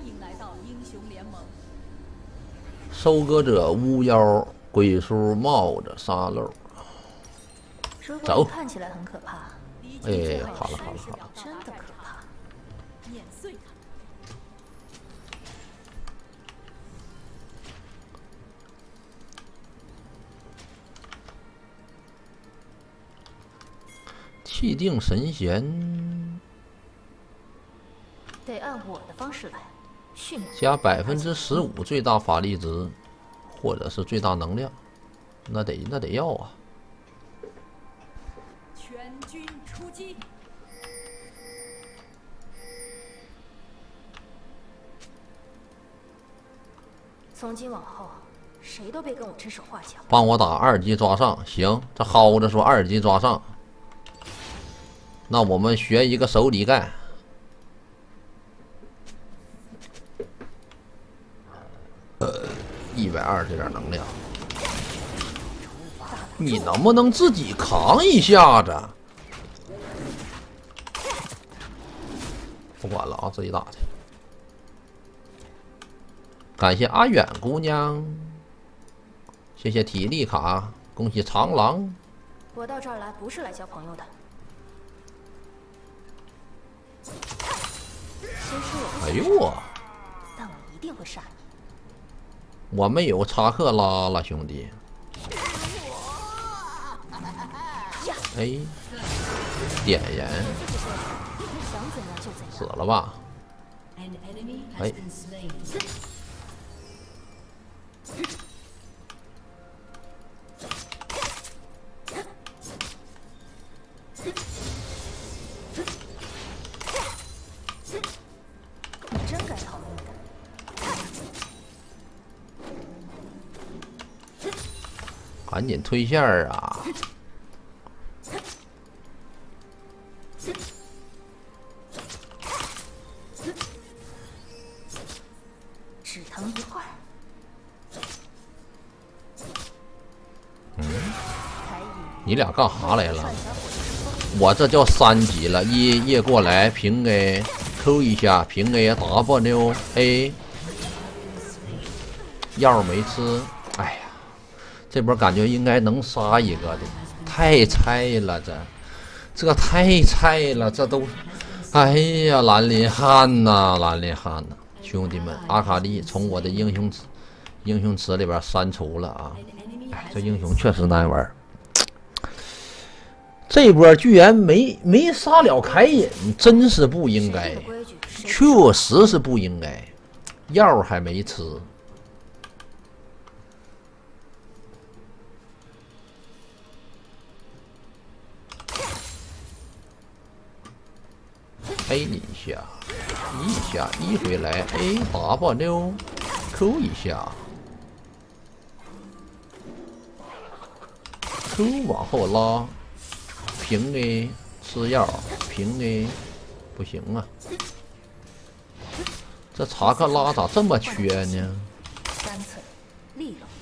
迎来到英雄联盟。 收割者巫妖鬼叔帽子沙漏。走。 看起来很可怕。 哎，好了。 真的可怕。 碾碎它。 气定神闲。 得按我的方式来。训练。 加15%最大法力值，或者是最大能量，那得要啊。 全军出击！ 从今往后，谁都别跟我指手画脚。 帮我打2级抓上，行，这耗子说2级抓上，那我们学一个手里干。120点能量，你能不能自己扛一下子？不管了啊，自己打去。感谢阿远姑娘，谢谢体力卡，恭喜长狼。 我到这儿来不是来交朋友的。 哎呦我！ 但我一定会杀你。 我没有查克拉了，兄弟。哎，点燃，死了吧？哎， 你真该逃命的。 赶紧推线儿啊！ 只疼一会儿。 你俩干啥来了？我这叫3级了，一过来平 A Q 一下，平 A W A， 药没吃，哎呀，这波感觉应该能杀一个的，太菜了，这太菜了，这都，哎呀，兰林汉呐，兰林汉呐，兄弟们，阿卡丽从我的英雄池里边删除了啊，哎，这英雄确实难玩。这波居然没杀了凯隐，真是不应该，确实是不应该，药还没吃。A 你一下，E回来 A W Q 一下 ，Q 往后拉。平 A 吃药，平 A 不行啊！这查克拉咋这么缺呢？ 干脆利落。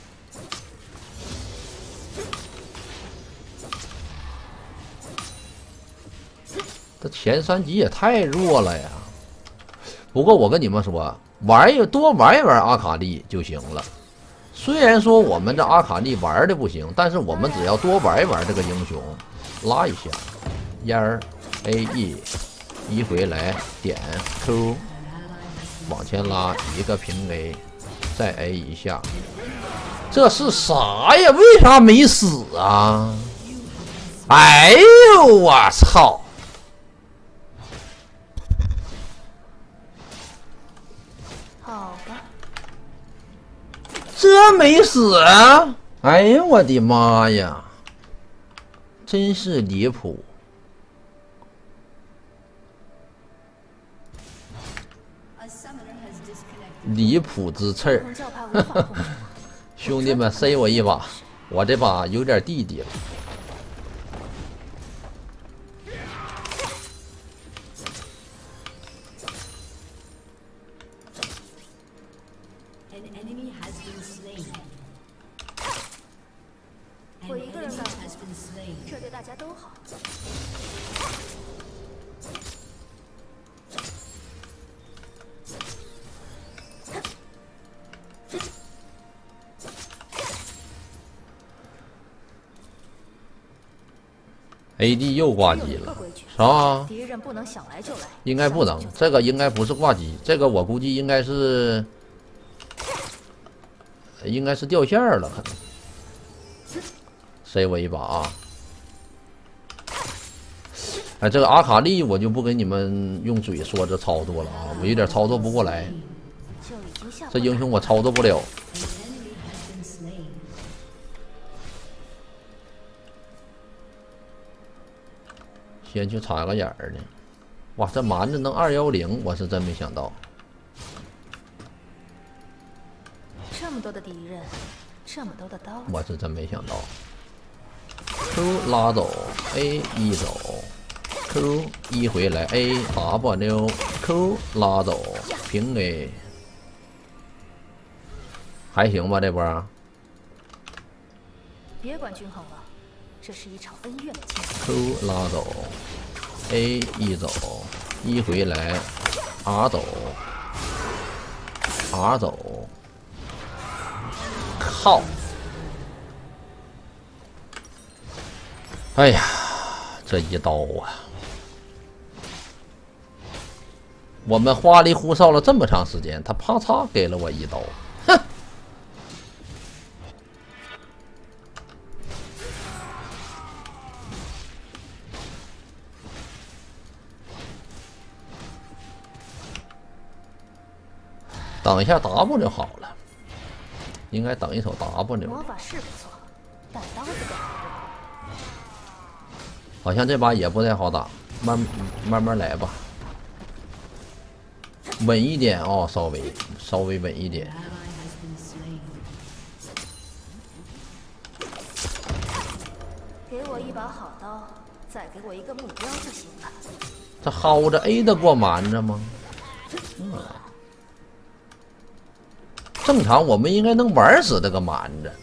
这前3级也太弱了呀！不过我跟你们说，多玩一玩阿卡丽就行了。虽然说我们这阿卡丽玩的不行，但是我们只要多玩一玩这个英雄。拉一下，烟儿 A E 回来点 Q， 往前拉一个平 A， 再 A 一下，这是啥呀？为啥没死啊？哎呦我操！ 好吧， 这没死啊！哎呦我的妈呀！真是离谱！离谱之刺儿！兄弟们，塞我一把，我这把有点弟弟了。 我一个人干活，这对大家都好。 AD 又挂机了，是吧？ 敌人不能想来就来， 应该不能，这个应该不是挂机，这个我估计应该是掉线了，可能。塞我一把啊！哎，这个阿卡丽我就不给你们用嘴说这操作了啊，我有点操作不过来，这英雄我操作不了。先去插个眼儿呢。哇，这蛮子能210，我是真没想到。 这么多的敌人，这么多的刀， 我是真没想到。Q 拉走 ，A 一走 ，Q 一回来 ，A W，Q 拉走，平 A， 还行吧这波。 别管均衡了，这是一场恩怨的竞争。 Q 拉走 ，A 一走，一回来 ，R 走 ，R 走，靠！哎呀，这一刀啊！我们花里胡哨了这么长时间，他啪嚓给了我一刀，哼！等一下 W 就好了，应该等一手 W。 魔法是不错，但刀子更好。 好像这把也不太好打，慢慢来吧，稳一点哦，稍微稳一点。 给我一把好刀，再给我一个目标就行了。 这薅着 A 的过瞒着吗？正常我们应该能玩死这个瞒着。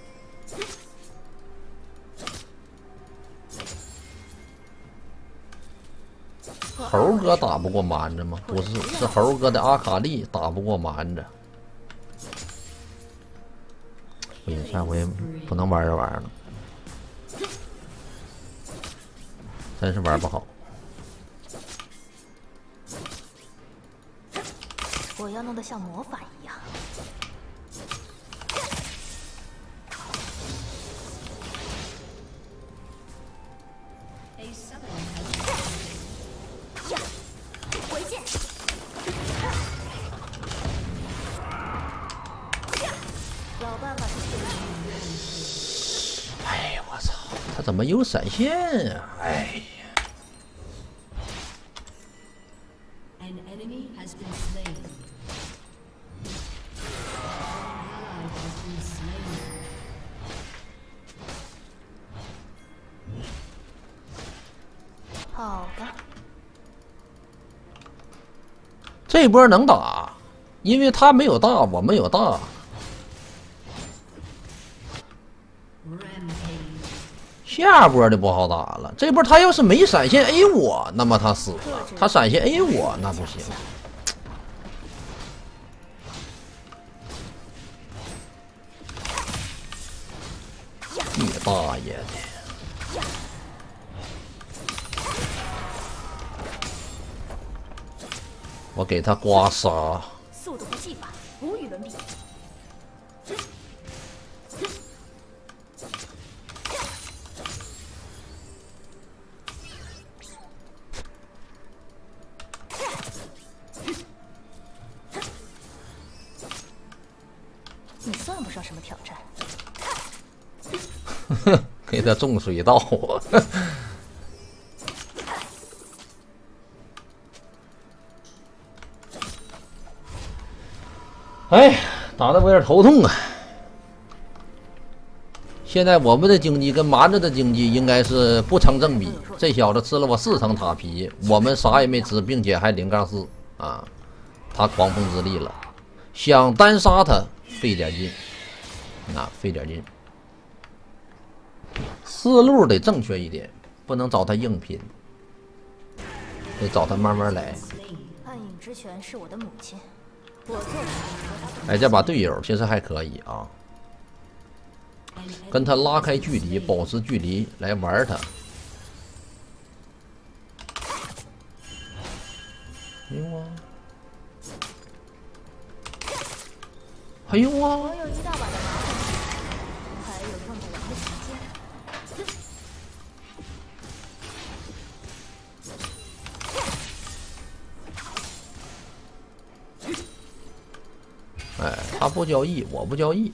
猴哥打不过瞒着吗？不是，是猴哥的阿卡丽打不过瞒着。不行，下回不能玩这玩意儿了，真是玩不好。 我要弄得像魔法一样。呀，回剑！老办法是。 哎呀，我操！他怎么有闪现啊？哎呀！ An enemy has been slain. An ally has been slain. 好的， 这波能打，因为他没有大，我们有大。 Rampage. 下波就不好打了。这波他要是没闪现 A 我，那么他死了；他闪现 A 我，那不行。你大爷的！我给他刮痧。 速度和技法无与伦比。你算不上什么挑战。 给他种水稻。哎，打得我有点头痛啊！现在我们的经济跟蛮子的经济应该是不成正比。这小子吃了我4层塔皮，我们啥也没吃，并且还0-4啊！他狂风之力了，想单杀他费点劲，费点劲。思路得正确一点，不能找他硬拼，得找他慢慢来。 暗影之拳是我的母亲，我做的。 哎，这把队友其实还可以啊，跟他拉开距离，保持距离来玩他。 哎呦啊！哎呦啊！ 我有一大把的麻烦，还有用不完的时间。 哎，他不交易，我不交易。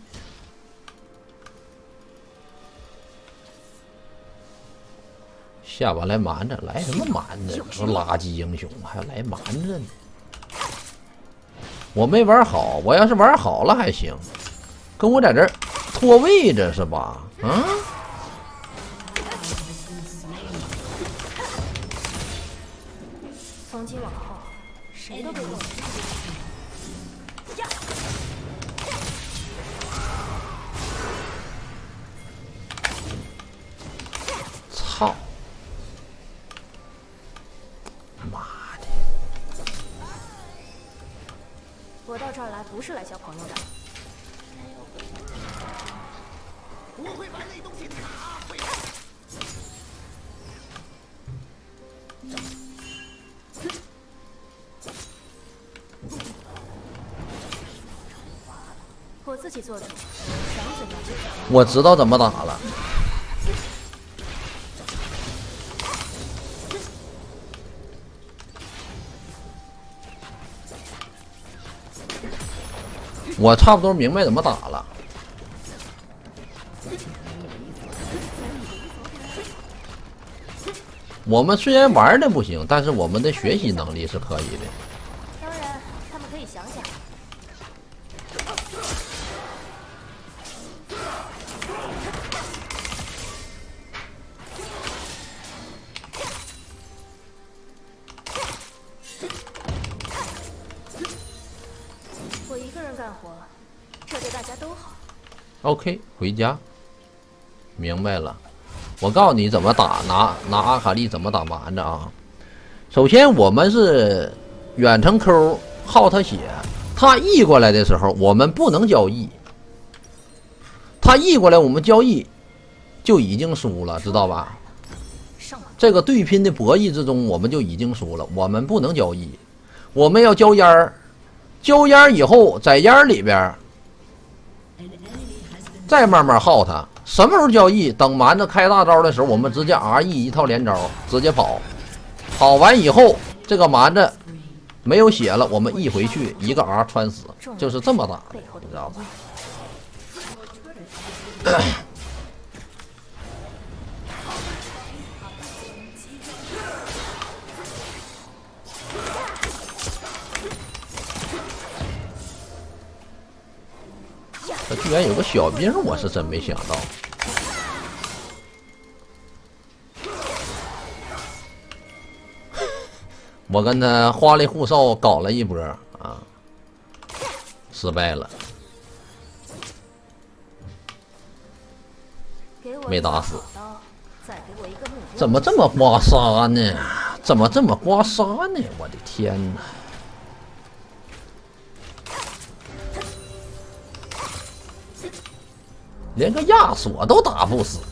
下把来瞒着，来什么瞒着？说垃圾英雄还要来瞒着呢。我没玩好，我要是玩好了还行，跟我在这儿拖位置是吧？啊？ 从今往后，谁都别跟我操！妈的！ 我到这儿来不是来交朋友的。 我会把那东西拿回来。 我自己做主，想怎样就怎样。 我知道怎么打了。我差不多明白怎么打了。我们虽然玩的不行，但是我们的学习能力是可以的。 当然，他们可以想想。我一个人干活，这对大家都好。 OK， 回家。明白了，我告诉你怎么打，拿阿卡丽怎么打瞒着啊。首先我们是远程 Q 耗他血，他 E 过来的时候我们不能交易，他 E 过来我们交易就已经输了，知道吧？这个对拼的博弈之中我们就已经输了，我们不能交易，我们要交烟儿，交烟儿以后在烟儿里边再慢慢耗他。什么时候交易？等蛮子开大招的时候，我们直接 RE 一套连招，直接跑。跑完以后，这个蛮子没有血了，我们 E 回去，一个 R 穿死，就是这么打的，你知道吧？他居然有个小兵，我是真没想到。我跟他花里胡哨搞了一波啊，失败了，没打死。怎么这么刮痧呢？怎么这么刮痧呢？我的天哪！连个亚索都打不死，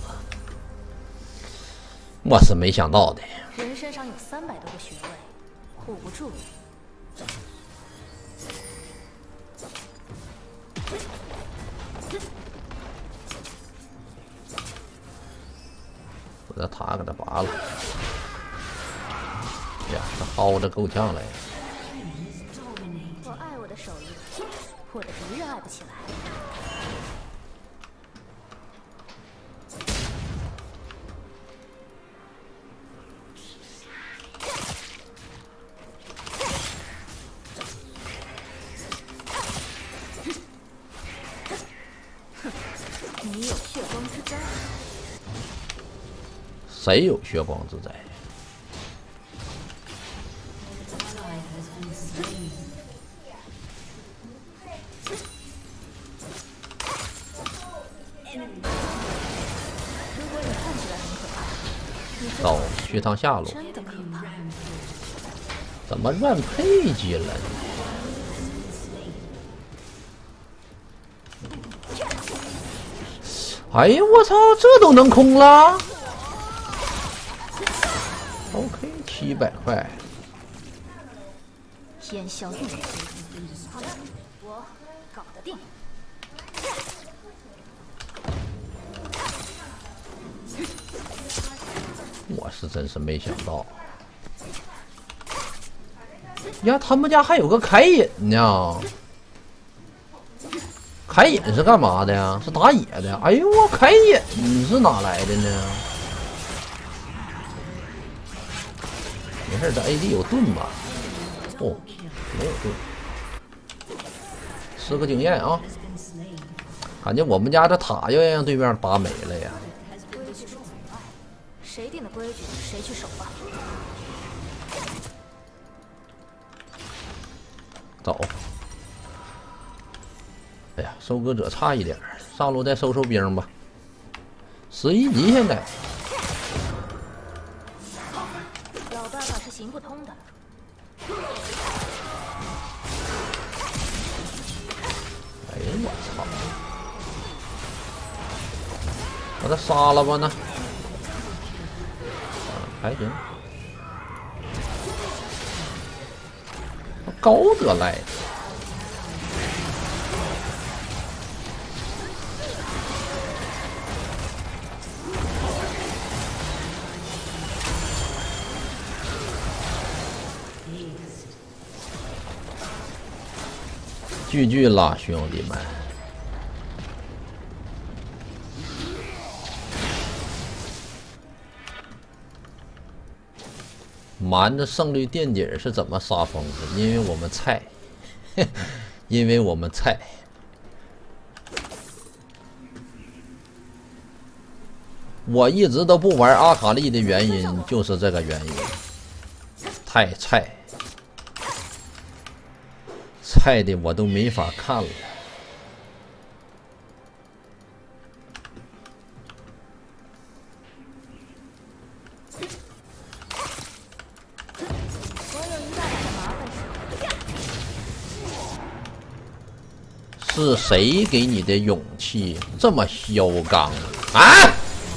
我是没想到的。 人身上有300多个穴位，护不住。 把这塔给他拔了。呀，这薅着够呛来。 我爱我的手艺，我的敌人爱不起来。你有血光之灾？ 谁有血光之灾？ 如果你看起来很可怕， 走，去趟下路。 真的可怕。 怎么乱配技了呢？哎呀，我操，这都能空了 ？OK，700块。 烟消云散。好的，我搞得定。 我是真是没想到呀，他们家还有个凯隐呢。凯隐是干嘛的呀？是打野的。哎呦我，凯隐是哪来的呢？没事，这 AD 有盾吧？哦，没有盾，吃个经验啊！感觉我们家这塔要让对面打没了呀。 规矩是阻碍，谁定的规矩谁去守吧。 走。哎呀，收割者差一点，上路再收收兵吧。11级现在。 老办法是行不通的。 哎呀，我操！把他杀了吧呢？还行。高德赖。GG了，兄弟们！瞒着胜率垫底是怎么杀疯的？因为我们菜，因为我们菜。我一直都不玩阿卡丽的原因就是这个原因，太菜。菜的我都没法看了。 我有一大把的麻烦事。 是谁给你的勇气这么嚣张啊？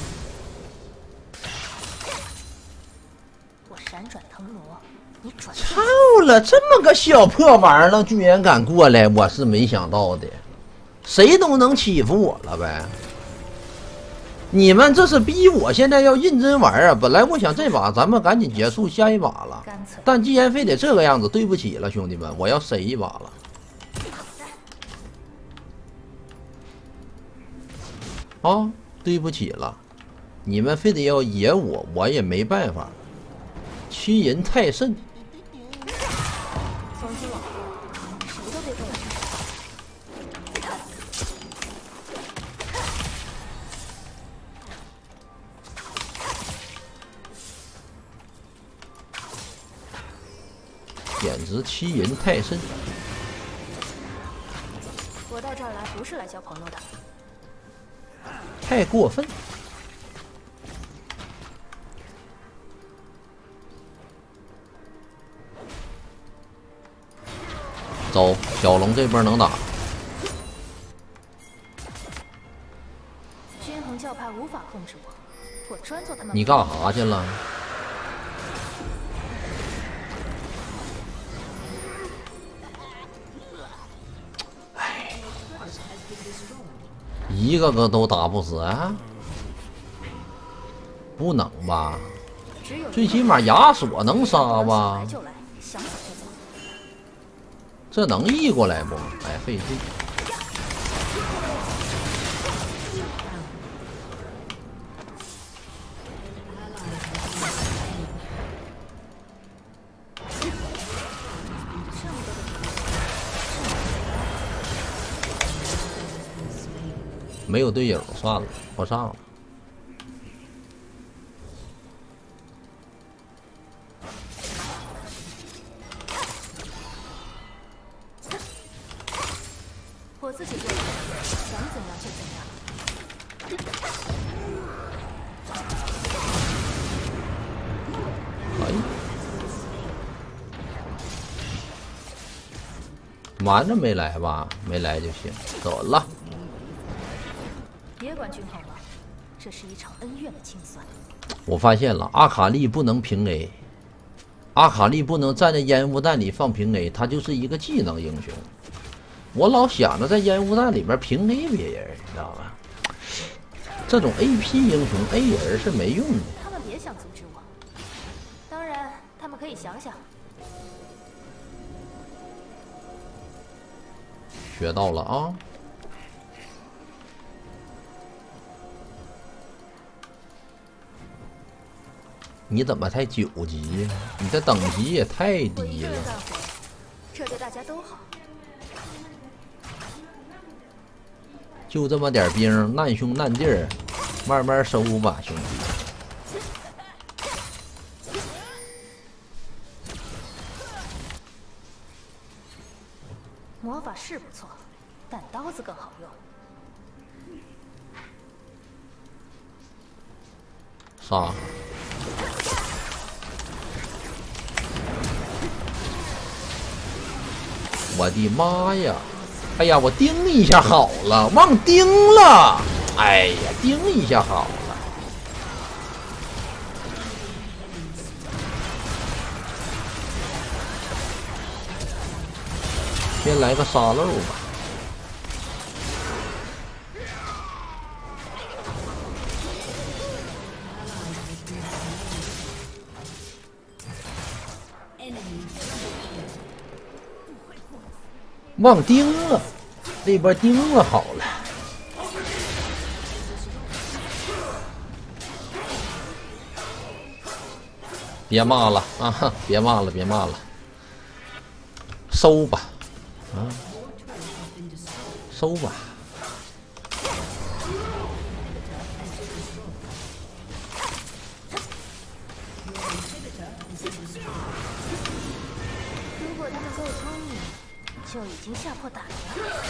我闪转腾挪，你转。 操了，这么个小破玩意儿，居然敢过来，我是没想到的。谁都能欺负我了呗？你们这是逼我现在要认真玩啊！本来我想这把咱们赶紧结束下一把了，但既然非得这个样子，对不起了，兄弟们，我要塞一把了。啊，对不起了，你们非得要野我，我也没办法。欺人太甚。 从今往后，谁都别跟我争。 简直欺人太甚！ 我到这儿来不是来交朋友的。 太过分！走，小龙这波能打。 均衡教派无法控制我，我专做他们。 你干啥去了？哎，一个个都打不死啊！不能吧？最起码亚索能杀吧？ 来就来，想走就走。 这能移过来不？哎，费劲。没有队友，算了，不上了。 我自己做的，想怎样就怎样。 哎，瞒着没来吧？没来就行，走了。 别管均衡了，这是一场恩怨的清算。 我发现了，阿卡丽不能平 A， 阿卡丽不能站在烟雾弹里放平 A， 他就是一个技能英雄。我老想着在烟雾弹里边平 A 别人，你知道吧？这种 AP 英雄 A 人是没用的。 他们别想阻止我。当然，他们可以想想。 学到了啊！你怎么才9级呀？你这等级也太我一低了个人。干活，这对大家都好。 就这么点兵，难兄难弟儿，慢慢收吧，兄弟。 魔法是不错，但刀子更好用。 杀！我的妈呀！哎呀，我叮一下好了，忘叮了。哎呀，叮一下好了。先来个沙漏吧。忘叮了，这波叮了好了。别骂了啊！别骂了，别骂了，收吧，啊，收吧。 如果他们够聪明，就已经吓破胆了。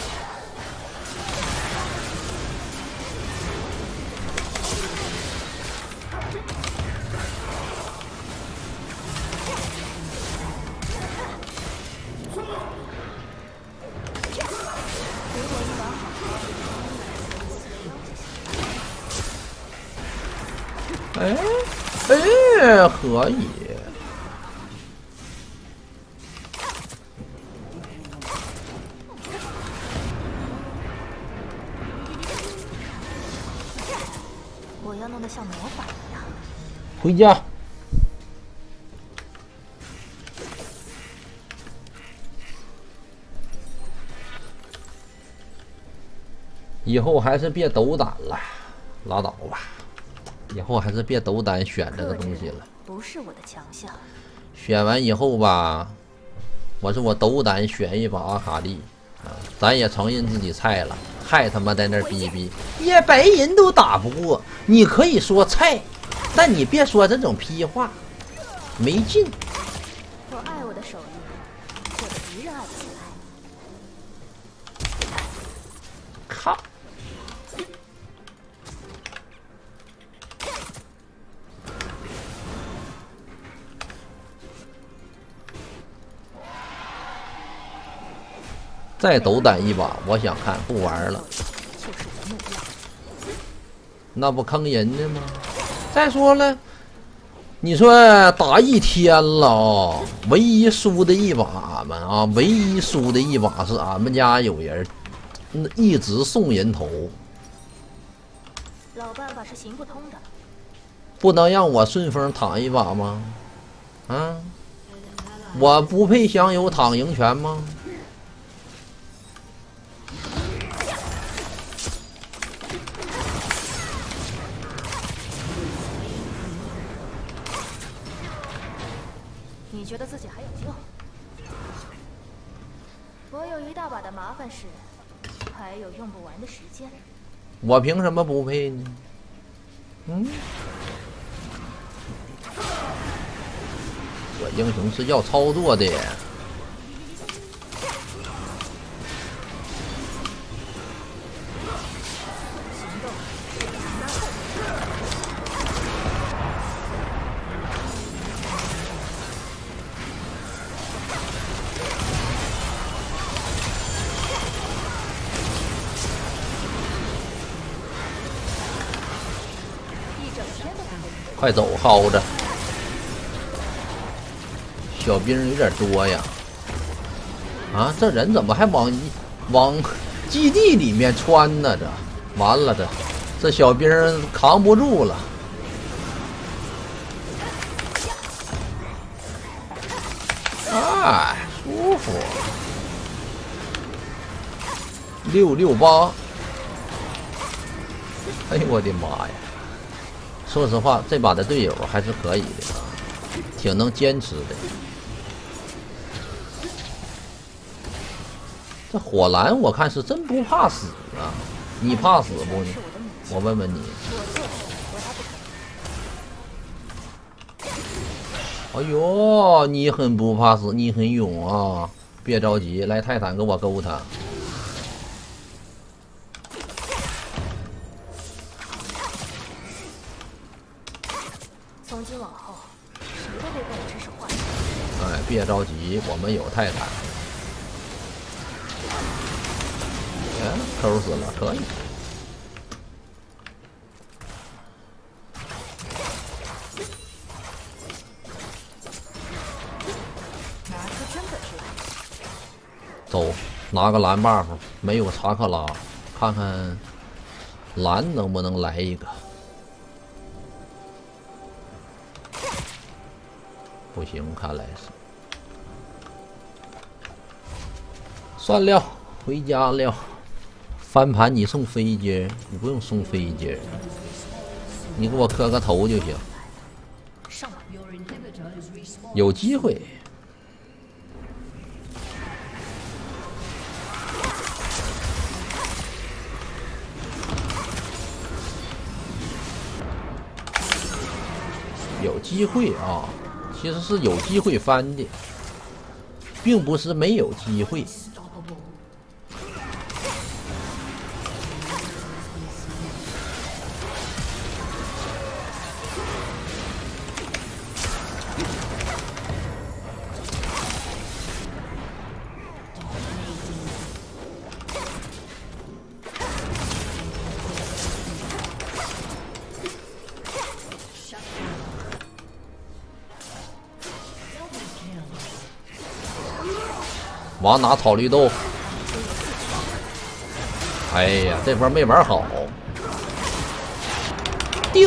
哎哎，可以。 我要弄得像魔法一样。 回家。以后还是别斗胆了，拉倒吧。以后还是别斗胆选这个东西了。 不是我的强项。 选完以后吧，我说我斗胆选一把阿卡丽啊，咱也承认自己菜了，还他妈在那逼逼，也白人都打不过，你可以说菜，但你别说这种屁话，没劲。 我爱我的手艺，我的敌人爱不起来。 靠！再斗胆一把，我想看不玩了， 就是我目标。 那不坑人的吗？再说了，你说打一天了啊，唯一输的一把俺们啊，唯一输的一把是俺们家有人一直送人头， 老办法是行不通的。 不能让我顺风躺一把吗？啊，我不配享有躺赢权吗？ 你觉得自己还有救？我有一大把的麻烦事，还有用不完的时间。 我凭什么不配呢？嗯，我英雄是要操作的。快走，耗着！ 小兵有点多呀！啊，这人怎么还往基地里面穿呢？这完了，这小兵扛不住了。哎，舒服。668。哎呦我的妈呀！说实话，这把的队友还是可以的，挺能坚持的。这火蓝我看是真不怕死啊！你怕死不？我问问你。哎呦，你很不怕死，你很勇啊！别着急，来泰坦给我勾他。 从今往后，谁都别跟我指手画脚。 哎，别着急，我们有泰坦。哎，抠死了，可以。 拿出真本事来！ 走，拿个蓝 buff， 没有查克拉，看看蓝能不能来一个。不行，看来是。算了，回家了。翻盘你送飞机，你不用送飞机，你给我磕个头就行。 上吧， 有机会。有机会啊，其实是有机会翻的，并不是没有机会。往哪炒绿豆？哎呀，这波没玩好。叮！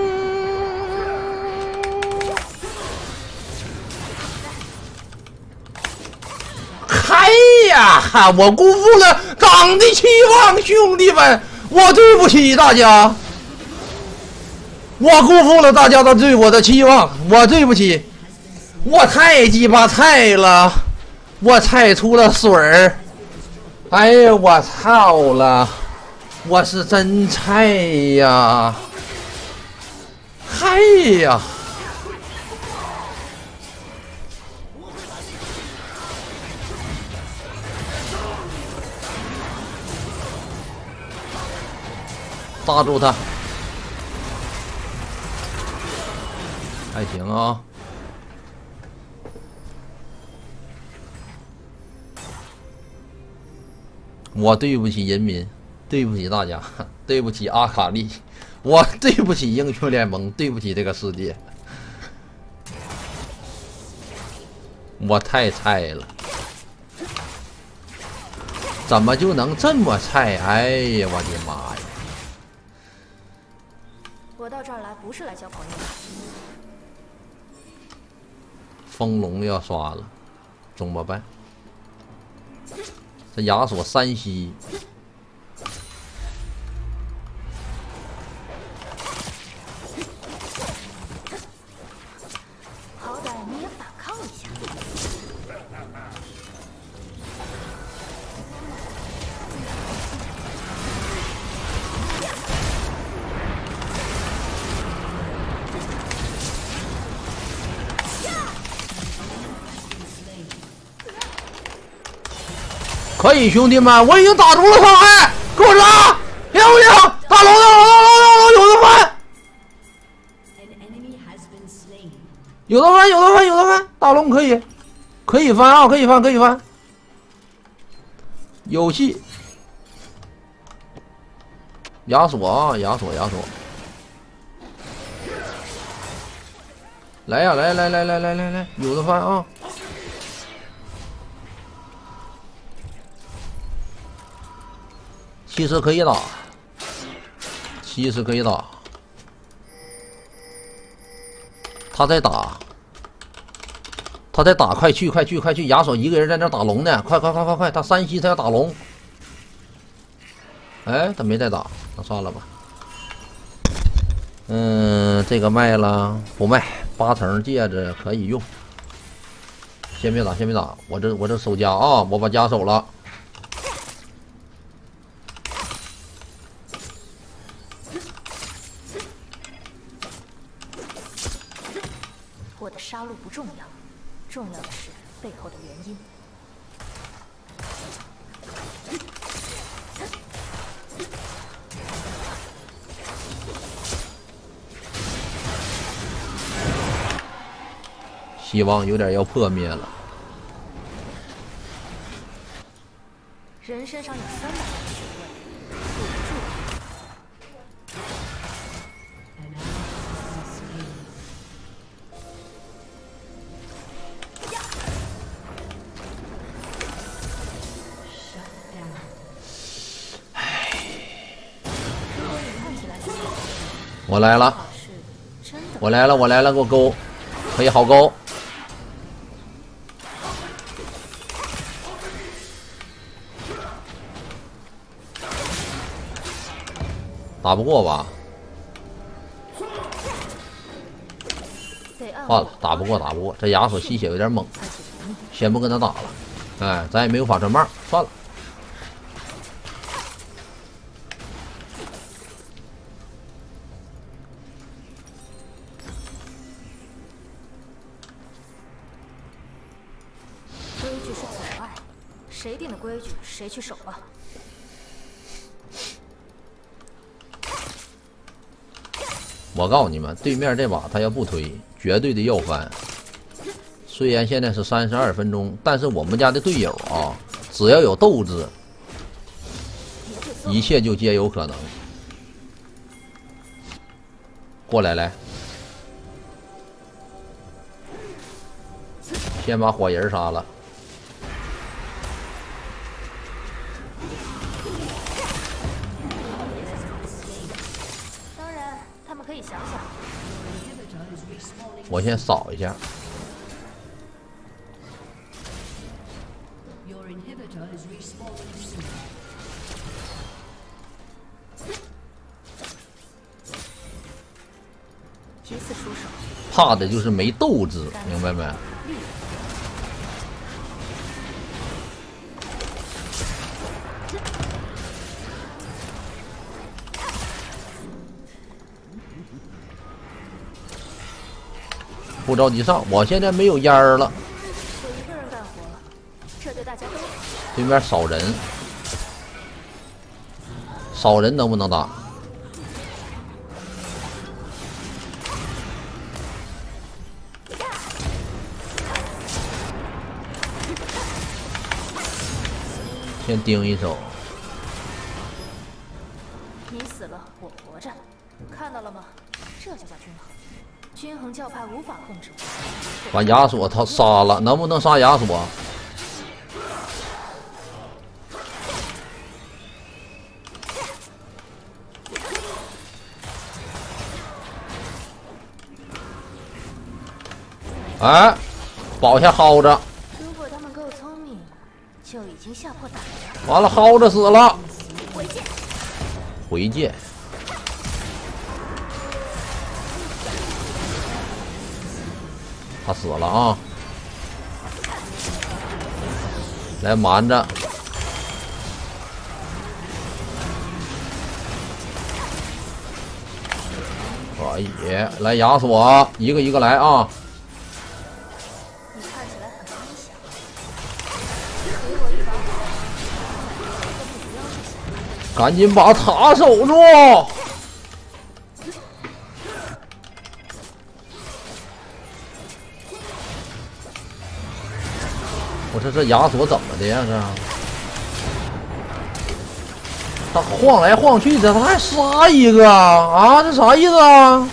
嗨呀！我辜负了党的期望，兄弟们，我对不起大家，我辜负了大家的对我的期望，我对不起，我太鸡巴菜了。我菜出了水儿，哎呀，我操了，我是真菜呀！嗨呀！抓住他，还行啊。我对不起人民，对不起大家，对不起阿卡丽，我对不起英雄联盟，对不起这个世界，我太菜了，怎么就能这么菜？哎呀，我的妈呀！ 我到这儿来不是来交朋友的。 风龙要刷了，怎么办？这亚索3吸， 好歹你也反抗一下。 可以，兄弟们，我已经打出了伤害，给我杀！行不行？大龙，有的翻，有的翻，大龙可以翻啊，可以翻，有戏。亚索啊，亚索，来呀，来，有的翻啊！ 其实可以打，其实可以打。他在打，他在打，快去快去快去！亚索一个人在那打龙呢，快快快快快！他3息，他要打龙。哎，他没在打，那算了吧。这个卖了不卖？8层戒指可以用。先别打，先别打，我这守家啊，我把家守了。 我的杀戮不重要，重要的是背后的原因。 希望有点要破灭了。 人身上有300万血位，护不住。 我来了，我来了，我来了，给我勾，可以好勾。打不过吧？换了，打不过，打不过。这亚索吸血有点猛，先不跟他打了。哎，咱也没有法阵棒，算了。 规矩是阻碍，谁定的规矩，谁去守吧。 我告诉你们，对面这把他要不推，绝对的要翻。虽然现在是32分钟，但是我们家的队友啊，只要有斗志，一切就皆有可能。过来，来，先把火人杀了。 当然，他们可以想想。 我先扫一下。 一次出手， 怕的就是没斗志，明白没？不着急上，我现在没有烟儿了。 我一个人干活了，这对大家都好。 对面扫人，扫人能不能打？先盯一手。 你死了，我活着，看到了吗？这就叫均衡。均衡教派无法控制我。 把亚索他杀了，能不能杀亚索？哎，保下薅着， 如果他们够聪明，就已经吓破胆了。 完了，薅着死了。 回剑， 回剑。他死了啊！来瞒着，可以来亚索，一个一个来啊！ 你看起来很危险，给我一把火， 赶紧把塔守住！我说这亚索怎么的呀？他晃来晃去的，他还杀一个啊？这啥意思啊？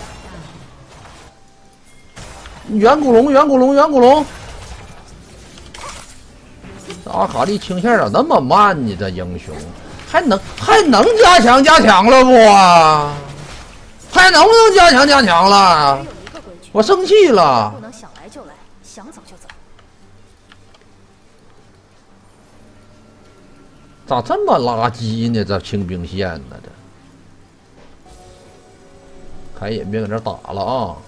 远古龙，远古龙，远古龙！这阿卡丽清线咋那么慢呢？这英雄还能加强了不啊？还能不能加强了？ 只有一个规矩， 我生气了不。能想来就来，想走就走。 咋这么垃圾呢？这清兵线呢？这凯隐别搁这打了啊！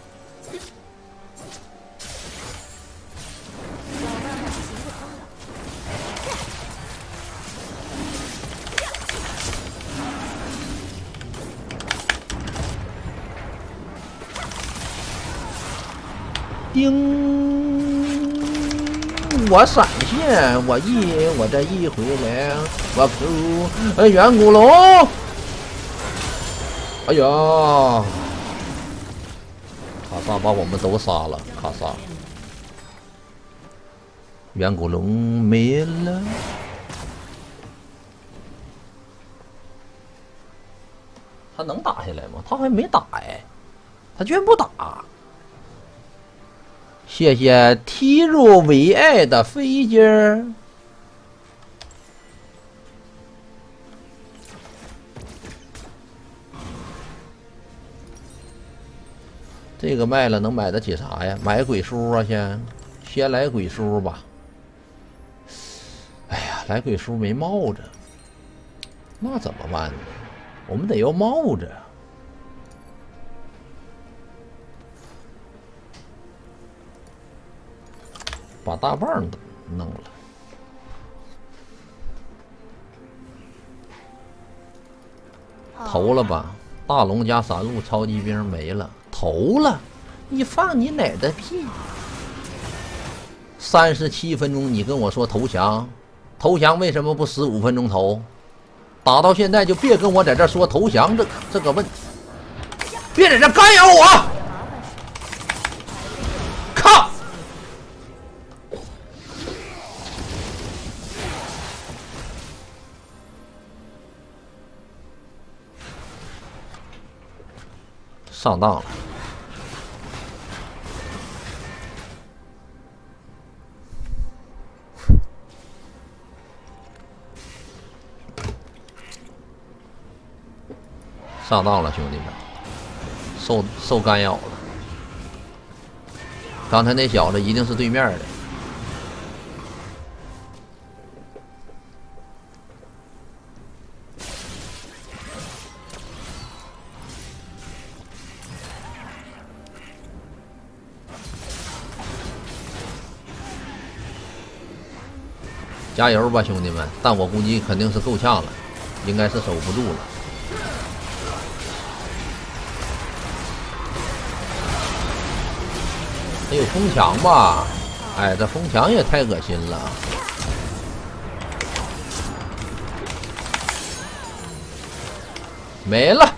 我慢慢行不通了。 叮！我闪现，我这一回来，我噗！远古龙！哎呀！卡萨把我们都杀了，卡萨。远古龙没了。他能打下来吗？他还没打哎，他居然不打。谢谢踢入为爱的飞机儿。这个卖了能买得起啥呀？买鬼书啊，先来鬼书吧。哎呀，来鬼书没帽子，那怎么办呢？我们得要帽子。把大棒弄了，投了吧！大龙加闪路超级兵没了，投了！你放你奶的屁！37分钟你跟我说投降，投降为什么不15分钟投？打到现在就别跟我在这说投降这个问题，别在这干扰我！靠！上当了。上当了，兄弟们，受干扰了。刚才那小子一定是对面的。加油吧，兄弟们！但我估计肯定是够呛了，应该是守不住了。得有风墙吧？哎，这风墙也太恶心了。没了。